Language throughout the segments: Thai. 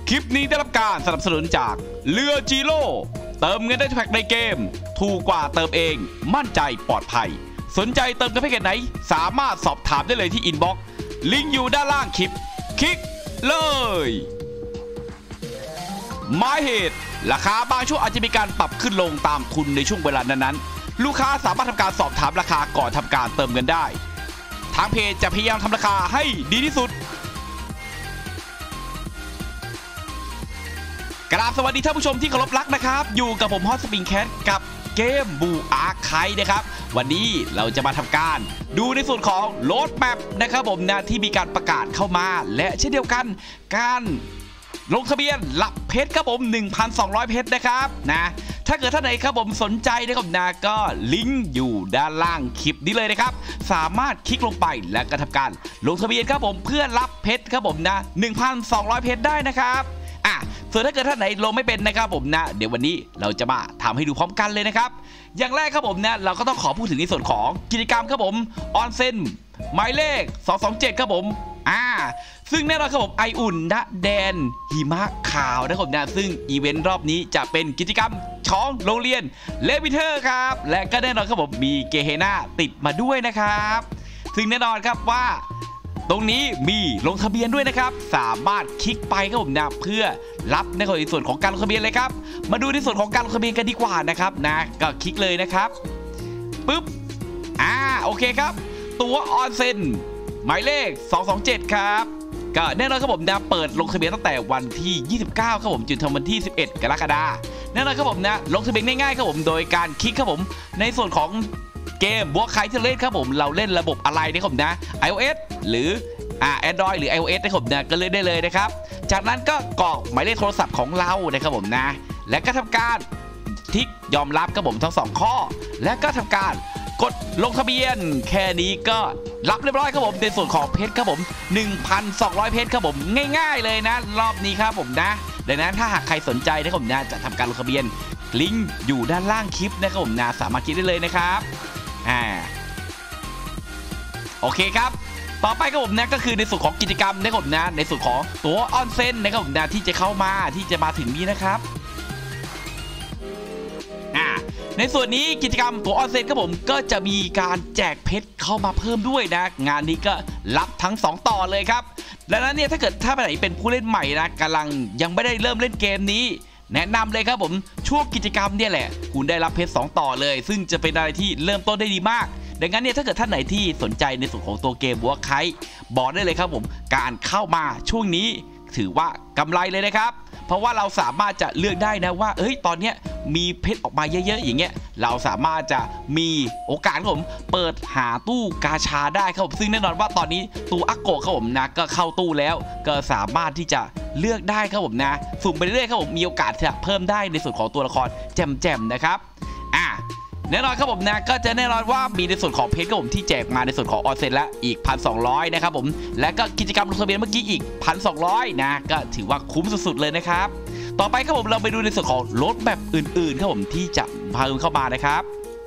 คลิปนี้ได้รับการสนับสนุนจากเรือจีโร่เติมเงินได้ทุกแพ็คในเกมถูกกว่าเติมเองมั่นใจปลอดภัยสนใจเติมกับแพ็คไหนสามารถสอบถามได้เลยที่อินบ็อกซ์ลิงก์อยู่ด้านล่างคลิปคลิกเลยหมายเหตุราคาบางช่วงอาจจะมีการปรับขึ้นลงตามทุนในช่วงเวลานั้นๆลูกค้าสามารถทำการสอบถามราคาก่อนทำการเติมเงินได้ทางเพจจะพยายามทำราคาให้ดีที่สุดกราบสวัสดีท่านผู้ชมที่เคารพรักนะครับอยู่กับผมฮอตสปริงแคทกับเกมบูอาร์ไคนะครับวันนี้เราจะมาทำการดูในส่วนของโหลดแมปนะครับผมนะที่มีการประกาศเข้ามาและเช่นเดียวกันการลงทะเบียนรับเพชรครับผม 1,200 เพชรนะครับนะถ้าเกิดท่านไหนครับผมสนใจนะครับนะก็ลิงก์อยู่ด้านล่างคลิปนี้เลยนะครับสามารถคลิกลงไปและก็ทำการลงทะเบียนครับผมเพื่อรับเพชรครับผมนะ 1,200 เพชรได้นะครับส่วนถ้าเกิดท่านไหนลงไม่เป็นนะครับผมนะเดี๋ยววันนี้เราจะมาทำให้ดูพร้อมกันเลยนะครับอย่างแรกครับผมนะเราก็ต้องขอพูดถึงในส่วนของกิจกรรมครับผมออนเซ็นหมายเลข227ครับผมซึ่งแน่นอนครับผมไออุ่นณแดนหิมะขาวนะครับผมนะซึ่งอีเวนต์รอบนี้จะเป็นกิจกรรมของโรงเรียนเลวิเทอร์ครับและก็แน่นอนครับผมมีเกเฮน่าติดมาด้วยนะครับซึ่งแน่นอนครับว่าตรงนี้มีลงทะเบียนด้วยนะครับสามารถคลิกไปครับผมนะเพื่อรับในส่วนของการลงทะเบียนเลยครับมาดูในส่วนของการลงทะเบียนกันดีกว่านะครับนะก็คลิกเลยนะครับปึ๊บโอเคครับตัวออนเซ็นหมายเลข227ครับก็แน่นอนครับผมนะเปิดลงทะเบียนตั้งแต่วันที่29ครับผมจนถึงวันที่11กรกฎาคมแน่นอนครับผมนะลงทะเบียนง่ายๆครับผมโดยการคลิกครับผมในส่วนของเกมบัวไคที่เล่นครับผมเราเล่นระบบอะไรนะครับผมนะ iOS หรือAndroid หรือ iOS นะครับผมนะก็เล่นได้เลยนะครับจากนั้นก็กรอกหมายเลขโทรศัพท์ของเรานะครับผมนะและก็ทำการทิกยอมรับครับผมทั้ง2ข้อและก็ทำการกดลงทะเบียนแค่นี้ก็รับเรียบร้อยครับผมในส่วนของเพชรครับผม 1,200 เพชรครับผมง่ายๆเลยนะรอบนี้ครับผมนะดังนั้นถ้าหากใครสนใจนะครับผมนะจะทำการลงทะเบียนลิงก์อยู่ด้านล่างคลิปนะครับผมนะสามารถคลิกได้เลยนะครับโอเคครับต่อไปครับผมนะก็คือในส่วนของกิจกรรมนะครับผมนะในส่วนของตัวออนเซ็นนะครับผมนะที่จะเข้ามาที่จะมาถึงนี้นะครับในส่วนนี้กิจกรรมตัวออนเซ็นครับผมก็จะมีการแจกเพชรเข้ามาเพิ่มด้วยนะงานนี้ก็รับทั้ง2ต่อเลยครับดังนั้นเนี่ยถ้าเกิดท่านไหนเป็นผู้เล่นใหม่นะกำลังยังไม่ได้เริ่มเล่นเกมนี้แนะนำเลยครับผมช่วงกิจกรรมเนี่ยแหละคุณได้รับเพชร2ต่อเลยซึ่งจะเป็นอะไรที่เริ่มต้นได้ดีมากดังนั้นเนี่ยถ้าเกิดท่านไหนที่สนใจในส่วนของตัวเกมบัวไคบอกได้เลยครับผมการเข้ามาช่วงนี้ถือว่ากำไรเลยนะครับเพราะว่าเราสามารถจะเลือกได้นะว่าตอนเนี้ยมีเพชรออกมาเยอะๆอย่างเงี้ยเราสามารถจะมีโอกาสครับผมเปิดหาตู้กาชาได้ครับผมซึ่งแน่นอนว่าตอนนี้ตู้อักโกะครับผมนะก็เข้าตู้แล้วก็สามารถที่จะเลือกได้ครับผมนะสุ่มไปเรื่อยๆครับผมมีโอกาสจะเพิ่มได้ในส่วนของตัวละครแจ่มๆนะครับแน่นอนครับผมนะก็จะแน่นอนว่ามีในส่วนของเพชรครับผมที่แจกมาในส่วนของออนเซ็นและอีก 1,200 นะครับผมและก็กิจกรรมลงทะเบียนเมื่อกี้อีก 1,200 นะก็ถือว่าคุ้มสุดๆเลยนะครับต่อไปครับผมเราไปดูในส่วนของรถแบบอื่นๆครับผมที่จะเพิ่มเข้ามานะครับ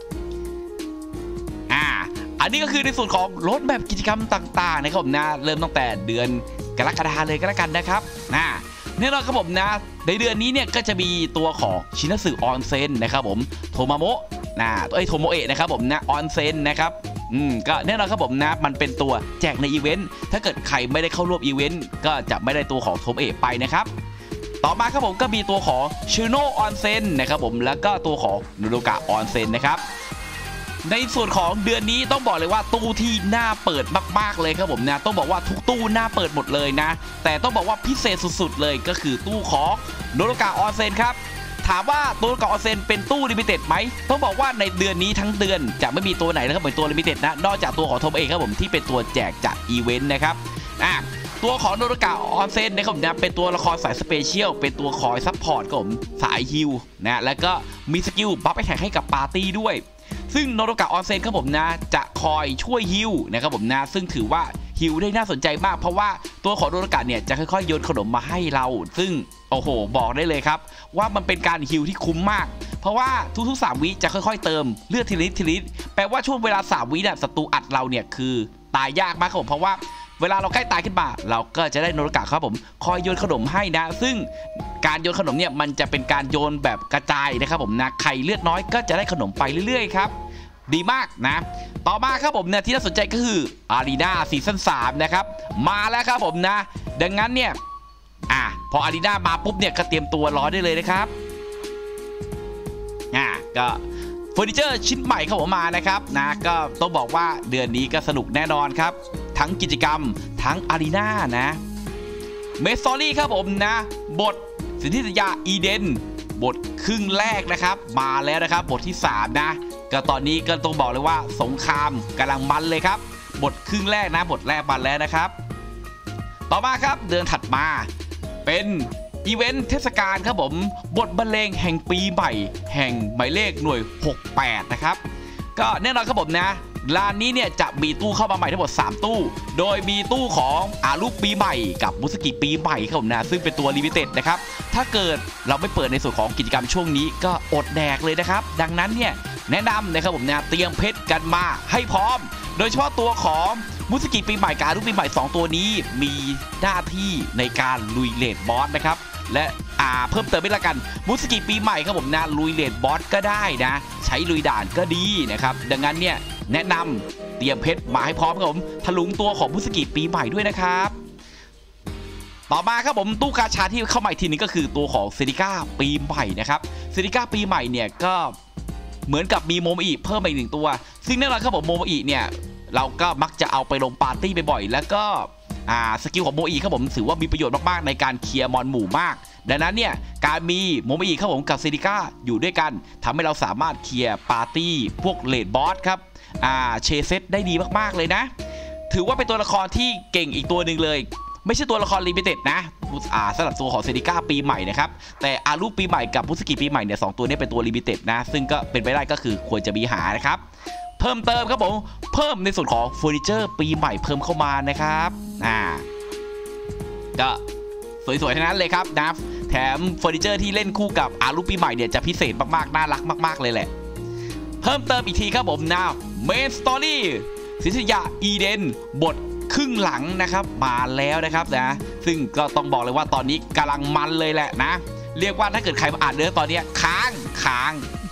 อันนี้ก็คือในส่วนของรถแบบกิจกรรมต่างๆนะครับผมนะเริ่มตั้งแต่เดือนกรกฎาคมเลยก็แล้วกันนะครับแน่นอนครับผมนะในเดือนนี้เนี่ยก็จะมีตัวของชินัสึออนเซ็นนะครับผมโทมาโมะโทโมเอะนะครับผมนะออนเซ็นนะครับก็แน่นอนครับผมนะมันเป็นตัวแจกในอีเวนต์ถ้าเกิดใครไม่ได้เข้าร่วมอีเวนต์ก็จะไม่ได้ตัวของโทโมเอะไปนะครับต่อมาครับผมก็มีตัวของชิโนออนเซ็นนะครับผมแล้วก็ตัวของนูโดกะออนเซ็นนะครับในส่วนของเดือนนี้ต้องบอกเลยว่าตู้ที่น่าเปิดมากๆเลยครับผมนะต้องบอกว่าทุกตู้น่าเปิดหมดเลยนะแต่ต้องบอกว่าพิเศษสุดๆเลยก็คือตู้ของนูโดกะออนเซ็นครับถามว่าตัวกะออนเซ็นเป็นตู้ลิมิเต็ดไหมต้องบอกว่าในเดือนนี้ทั้งเดือนจะไม่มีตัวไหนนะครับเป็นตัวลิมิเต็ดนะนอกจากตัวของโทโมเอะครับผมที่เป็นตัวแจกจากอีเวนต์นะครับตัวของโนริกะออนเซ็นนะครับผมนะเป็นตัวละครสายสเปเชียลเป็นตัวคอยซัพพอร์ตครับผมสายฮิลนะแล้วก็มีสกิลบัฟแข่งให้กับปาร์ตี้ด้วยซึ่งโนริกะออนเซ็นครับผมนะจะคอยช่วยฮิลนะครับผมนะซึ่งถือว่าฮิลได้น่าสนใจมากเพราะว่าตัวของโนริกะเนี่ยจะค่อยๆโยนขนมมาให้เราซึ่งโอ้โหบอกได้เลยครับว่ามันเป็นการฮิลที่คุ้มมากเพราะว่าทุกๆ3 วิจะค่อยๆเติมเลือดทีลิตแปลว่าช่วงเวลา3 วิเนี่ยศัตรูอัดเราเนี่ยคือตายยากมากครับผมเพราะว่าเวลาเราใกล้ตายขึ้นมาเราก็จะได้โนรกะครับผมคอยโยนขนมให้นะซึ่งการโยนขนมเนี่ยมันจะเป็นการโยนแบบกระจายนะครับผมนะใครเลือดน้อยก็จะได้ขนมไปเรื่อยๆครับดีมากนะต่อมาครับผมเนี่ยที่น่าสนใจก็คืออารีนาซีซั่น3นะครับมาแล้วครับผมนะดังนั้นเนี่ยพออารีนามาปุ๊บเนี่ยก็เตรียมตัวรอได้เลยนะครับก็เฟอร์นิเจอร์ชิ้นใหม่เข้ามานะครับนะก็ต้องบอกว่าเดือนนี้ก็สนุกแน่นอนครับทั้งกิจกรรมทั้งอารีนานะเมสซอรี่ครับผมนะบทสิทธิสัญญาอีเดนบทครึ่งแรกนะครับมาแล้วนะครับบทที่3นะก็ตอนนี้ก็ต้องบอกเลยว่าสงครามกำลังมันเลยครับบทครึ่งแรกนะบทแรกมันแล้วนะครับต่อมาครับเดือนถัดมาเป็นอีเวนต์เทศกาลครับผมบทบรรเลงแห่งปีใหม่แห่งหมายเลขหน่วย68นะครับก็แน่นอนครับผมนะร้านนี้เนี่ยจะมีตู้เข้ามาใหม่ทั้งหมด3ตู้โดยมีตู้ของลูกปีใหม่กับมุสกิปีใหม่ครับผมนะซึ่งเป็นตัวลิมิเต็ดนะครับถ้าเกิดเราไม่เปิดในส่วนของกิจกรรมช่วงนี้ก็อดแดกเลยนะครับดังนั้นเนี่ยแนะนำนะครับผมนะเตรียมเพชรกันมาให้พร้อมโดยเฉพาะตัวของมุสกิปีใหม่กับลูกปีใหม่2ตัวนี้มีหน้าที่ในการลุยเลดบอสนะครับและเพิ่มเติมไปละกันมุสกิปีใหม่ครับผมนะลุยเลดบอสก็ได้นะใช้ลุยด่านก็ดีนะครับดังนั้นเนี่ยแนะนำเตรียมเพชรมาให้พร้อมครับผมถลุงตัวของมุสกิปีใหม่ด้วยนะครับต่อมาครับผมตู้กาชาที่เข้าใหม่ทีนึงก็คือตัวของเซนิก้าปีใหม่นะครับเซนิก้าปีใหม่เนี่ยก็เหมือนกับมีโมโมอิเพิ่มมาอีก1ตัวซึ่งแน่นอนครับผมโมโมอิเนี่ยเราก็มักจะเอาไปลงปาร์ตี้บ่อยๆแล้วก็สกิลของโมอีครับผมถือว่ามีประโยชน์มากๆในการเคลียร์มอนหมู่มากดังนั้นเนี่ยการมีโมอีครับผมกับเซนิก้าอยู่ด้วยกันทำให้เราสามารถเคลียร์ปาร์ตี้พวกเลดบอสครับเชเซตได้ดีมากๆเลยนะถือว่าเป็นตัวละครที่เก่งอีกตัวหนึ่งเลยไม่ใช่ตัวละครลิมิเต็ดนะสำหรับตัวของเซนิก้าปีใหม่นะครับแต่ลูกปีใหม่กับมุสกิปีใหม่เนี่ย2ตัวนี้เป็นตัวลิมิเต็ดนะซึ่งก็เป็นไปได้ก็คือควรจะมีหานะครับเพิ่มเติมครับผมเพิ่มในส่วนของเฟอร์นิเจอร์ปีใหม่เพิ่มเข้ามานะครับก็สวยๆทั้งนั้นเลยครับนะแถมเฟอร์นิเจอร์ที่เล่นคู่กับลูกปีใหม่เนี่ยจะพิเศษมากๆน่ารักมากๆเลยแหละเพิ่มเติมอีกทีครับผมนะเมนสตอรี่สิทธิสัญญาอีเดนบทครึ่งหลังนะครับมาแล้วนะครับนะซึ่งก็ต้องบอกเลยว่าตอนนี้กำลังมันเลยแหละนะเรียกว่าถ้าเกิดใครมาอ่านเรื่องตอนนี้ค้าง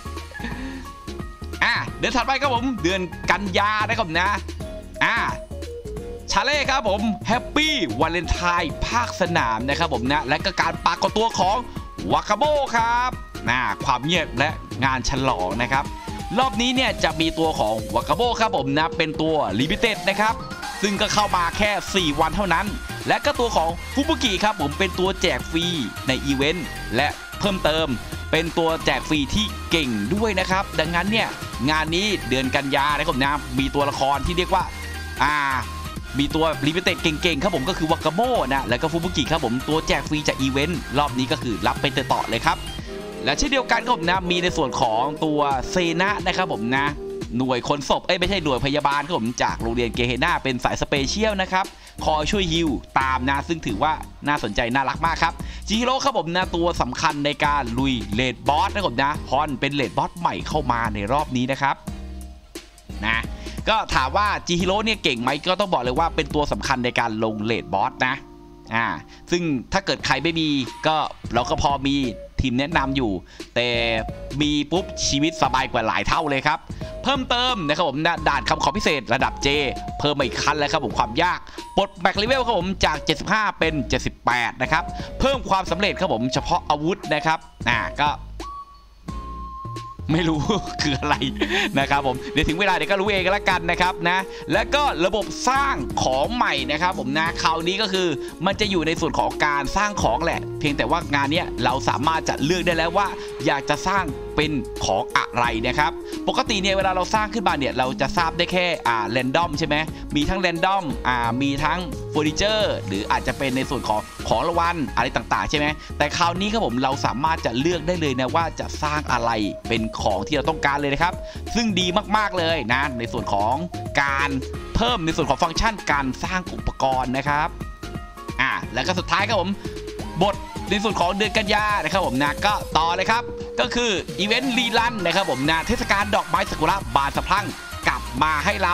เดือนถัดไปครับผมเดือนกันยานะครับนะชาเล่ครับผมแฮปปี้วาเลนไทน์ภาคสนามนะครับผมนะและก็การปรากฏตัวของวากาโบครับความเงียบและงานฉลองนะครับรอบนี้เนี่ยจะมีตัวของวากาโบครับผมนะเป็นตัวลิมิเต็ดนะครับซึ่งก็เข้ามาแค่4วันเท่านั้นและก็ตัวของฟุบุกิครับผมเป็นตัวแจกฟรีในอีเวนต์และเพิ่มเติมเป็นตัวแจกฟรีที่เก่งด้วยนะครับดังนั้นเนี่ยงานนี้เดือนกันยานะครับนะมีตัวละครที่เรียกว่ามีตัวลิมิเต็ดเก่งๆครับผมก็คือวากาโมนะแล้วก็ฟุบุกิครับผมตัวแจกฟรีจากอีเวนต์รอบนี้ก็คือรับไปต่อเลยครับและเช่นเดียวกันครับผมนะมีในส่วนของตัวเซนะนะครับผมนะหน่วยขนศพไม่ใช่หน่วยพยาบาลครับผมจากโรงเรียนเกเฮน่าเป็นสายสเปเชียลนะครับคอยช่วยฮิวตามนะซึ่งถือว่าน่าสนใจน่ารักมากครับจิฮิโร่ครับผมนะตัวสำคัญในการลุยเลดบอสนะครับนะฮอนเป็นเลดบอสใหม่เข้ามาในรอบนี้นะครับนะก็ถามว่าจิฮิโร่เนี่ยเก่งไหมก็ต้องบอกเลยว่าเป็นตัวสำคัญในการลงเลดบอสนะซึ่งถ้าเกิดใครไม่มีก็เราก็พอมีทีมแนะนำอยู่แต่มีปุ๊บชีวิตสบายกว่าหลายเท่าเลยครับเพิ่มเติมนะครับผมด่านคำขอพิเศษระดับ J เพิ่มมาอีกขั้นแล้วครับผมความยากปลดแบ็คเลเวลครับผมจาก75เป็น78นะครับเพิ่มความสำเร็จครับผมเฉพาะอาวุธนะครับก็ไม่รู้ คืออะไรนะครับผมเดี๋ยวถึงเวลาเดี๋ยวก็รู้เองกันละกันนะครับนะแล้วก็ระบบสร้างของใหม่นะครับผมนะคราวนี้ก็คือมันจะอยู่ในส่วนของการสร้างของแหละเพียงแต่ว่างานนี้เราสามารถจะเลือกได้แล้วว่าอยากจะสร้างเป็นของอะไรนะครับปกติเนี่ยเวลาเราสร้างขึ้นมาเนี่ยเราจะทราบได้แค่แรนดอมใช่ไหมมีทั้งแรนดอมมีทั้งเฟอร์นิเจอร์หรืออาจจะเป็นในส่วนของรางวัลอะไรต่างๆใช่ไหมแต่คราวนี้ครับผมเราสามารถจะเลือกได้เลยนะว่าจะสร้างอะไรเป็นของที่เราต้องการเลยนะครับซึ่งดีมากๆเลยนะในส่วนของการเพิ่มในส่วนของฟังก์ชันการสร้างอุปกรณ์นะครับแล้วก็สุดท้ายครับผมบทในส่วนของเดือนกันยานะครับผมนะก็ต่อเลยครับก็คืออีเวนต์รีลันนะครับผมนะเทศกาลดอกไม้ซากุระบานสะพรั่งกลับมาให้เรา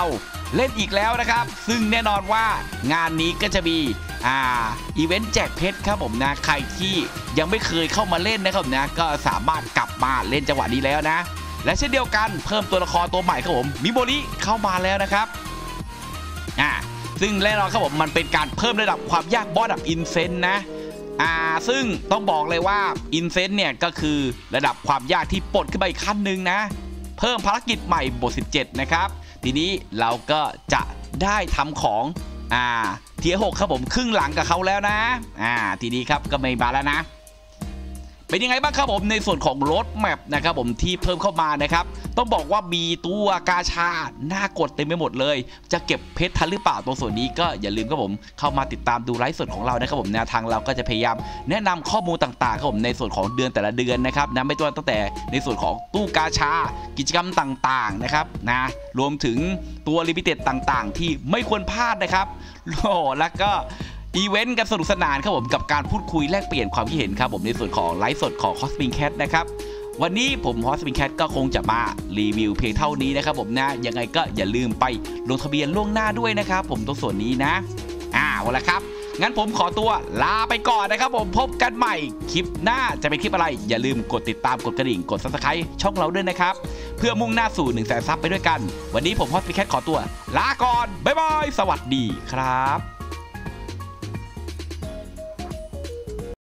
เล่นอีกแล้วนะครับซึ่งแน่นอนว่างานนี้ก็จะมีอีเวนต์แจกเพชรครับผมนะใครที่ยังไม่เคยเข้ามาเล่นนะครับนะก็สามารถกลับมาเล่นจังหวะนี้แล้วนะและเช่นเดียวกันเพิ่มตัวละครตัวใหม่ครับผมมิโมริเข้ามาแล้วนะครับซึ่งแน่นอนครับผมมันเป็นการเพิ่มระดับความยากบอสระดับอินเซนนะซึ่งต้องบอกเลยว่าอินเซนเนี่ยก็คือระดับความยากที่ปลดขึ้นไปอีกขั้นหนึ่งนะเพิ่มภารกิจใหม่บท17นะครับทีนี้เราก็จะได้ทำของเทียร์6ครับผมครึ่งหลังกับเขาแล้วนะทีนี้ครับก็ไม่มาแล้วนะเป็นยังไงบ้างครับผมในส่วนของรถแมปนะครับผมที่เพิ่มเข้ามานะครับต้องบอกว่ามีตัวกาชาน่ากดเต็มไปหมดเลยจะเก็บเพชรทันหรือเปล่าตรงส่วนนี้ก็อย่าลืมครับผมเข้ามาติดตามดูไลฟ์สดของเรานะครับผมแนวทางเราก็จะพยายามแนะนำข้อมูลต่างๆครับผมในส่วนของเดือนแต่ละเดือนนะครับนะไม่ตั้งแต่ในส่วนของตู้กาชากิจกรรมต่างๆนะครับนะรวมถึงตัวลิมิเต็ดต่างๆที่ไม่ควรพลาดนะครับแล้วก็อีเวนต์กันสนุกสนานครับผมกับการพูดคุยแลกเปลี่ยนความคิดเห็นครับผมในส่วนของไลฟ์สดของ Hotspin Cat นะครับวันนี้ผม Hotspin Cat ก็คงจะมารีวิวเพียงเท่านี้นะครับผมนะยังไงก็อย่าลืมไปลงทะเบียนล่วงหน้าด้วยนะครับผมตรงส่วนนี้นะวันละครับงั้นผมขอตัวลาไปก่อนนะครับผมพบกันใหม่คลิปหน้าจะเป็นคลิปอะไรอย่าลืมกดติดตามกดกระดิ่งกด Subscribe ช่องเราด้วยนะครับเพื่อมุ่งหน้าสู่ 100,000 ซับไปด้วยกันวันนี้ผม Hotspin Cat ขอตัวลาก่อนบ๊ายบายสวัสดีครับ